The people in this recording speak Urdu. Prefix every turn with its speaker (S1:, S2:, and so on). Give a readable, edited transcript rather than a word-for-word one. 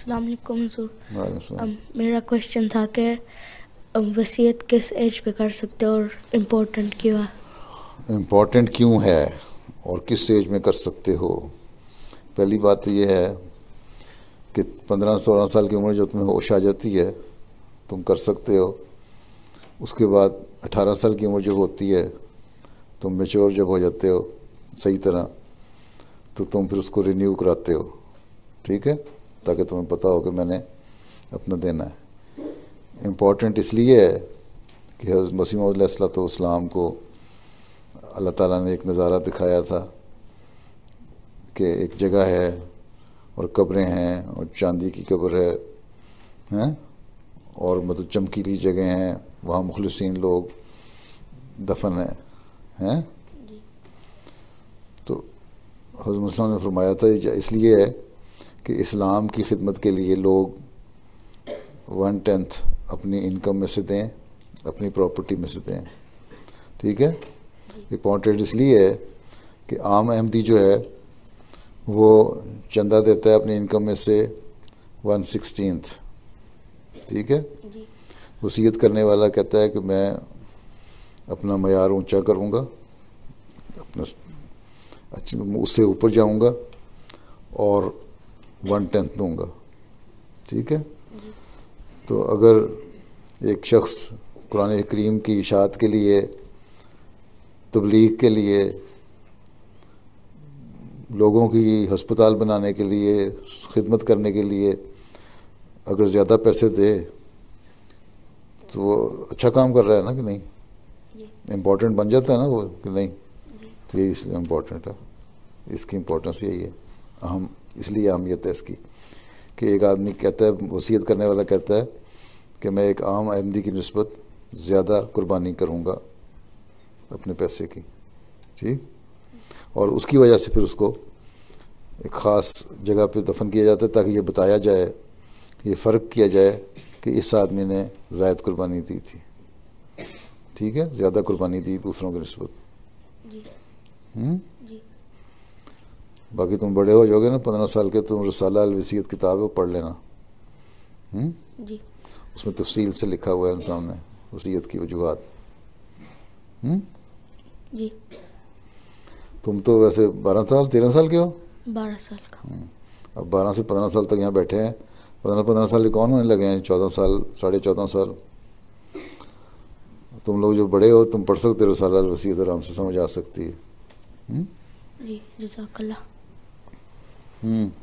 S1: السلام علیکم حضور.
S2: وعلیکم السلام.
S1: میرا کوشچن تھا کہ وصیت کس ایج پہ کر سکتے اور امپورٹنٹ کیوں ہے؟
S2: امپورٹنٹ کیوں ہے اور کس ایج میں کر سکتے ہو؟ پہلی بات تو یہ ہے کہ 15-16 سال کی عمر جو تمہیں ہوش آ جاتی ہے تم کر سکتے ہو. اس کے بعد 18 سال کی عمر جب ہوتی ہے تم میچور جب ہو جاتے ہو صحیح طرح تو تم پھر اس کو رینیو کراتے ہو. ٹھیک ہے، تاکہ تمہیں پتہ ہو کہ میں نے اپنا دینا ہے. امپورٹنٹ اس لیے ہے کہ حضرت مسیح موعود علیہ الصلوۃ والسلام کو اللہ تعالیٰ نے ایک نظارہ دکھایا تھا کہ ایک جگہ ہے اور قبریں ہیں اور چاندی کی قبر ہے ہیں اور مطلب چمکیلی جگہیں ہیں، وہاں مخلصین لوگ دفن ہیں. تو حضرت مسیح نے فرمایا تھا اس لیے ہے کہ اسلام کی خدمت کے لیے لوگ 1/10 اپنی انکم میں سے دیں، اپنی پراپرٹی میں سے دیں. ٹھیک ہے، امپورٹنٹ اس لیے ہے کہ عام احمدی جو ہے وہ چندہ دیتا ہے اپنی انکم میں سے 1/16. ٹھیک ہے، وصیت کرنے والا کہتا ہے کہ میں اپنا معیار اونچا کروں گا، اپنا اس سے اوپر جاؤں گا اور 1/10 دوں گا. ٹھیک ہے، تو اگر ایک شخص قرآن کریم کی اشاعت کے لیے، تبلیغ کے لیے، لوگوں کی ہسپتال بنانے کے لیے، خدمت کرنے کے لیے اگر زیادہ پیسے دے تو وہ اچھا کام کر رہا ہے نا کہ نہیں؟ امپورٹنٹ بن جاتا ہے نا وہ کہ نہیں؟ تو یہی اس لیے امپورٹنٹ ہے. اس کی امپورٹنس یہی ہے، اہم اس لیے اہمیت ہے اس کی کہ ایک آدمی کہتا ہے، وصیت کرنے والا کہتا ہے کہ میں ایک عام احمدی کی نسبت زیادہ قربانی کروں گا اپنے پیسے کی. ٹھیک، اور اس کی وجہ سے پھر اس کو ایک خاص جگہ پہ دفن کیا جاتا ہے تاکہ یہ بتایا جائے، یہ فرق کیا جائے کہ اس آدمی نے زائد قربانی دی تھی. ٹھیک ہے، زیادہ قربانی دی دوسروں کی نسبت. باقی تم بڑے ہو جاؤ گے نا 15 سال کے، تم رسالہ الوصیت کتاب ہے وہ پڑھ لینا. اس میں تفصیل سے لکھا ہوا ہے انسان نے وصیت کی وجوہات. تم تو ویسے 12 سال 13 سال کے ہو؟
S1: 12 سال کا.
S2: اب 12 سے 15 سال تک یہاں بیٹھے ہیں. 15 سال کے کون ہونے لگے ہیں؟ 14 سال 14.5 سال. تم لوگ جو بڑے ہو تم پڑھ سکتے ہو رسالہ الوصیت، آرام سے سمجھ آ سکتی ہے.
S1: جی جزاک اللہ.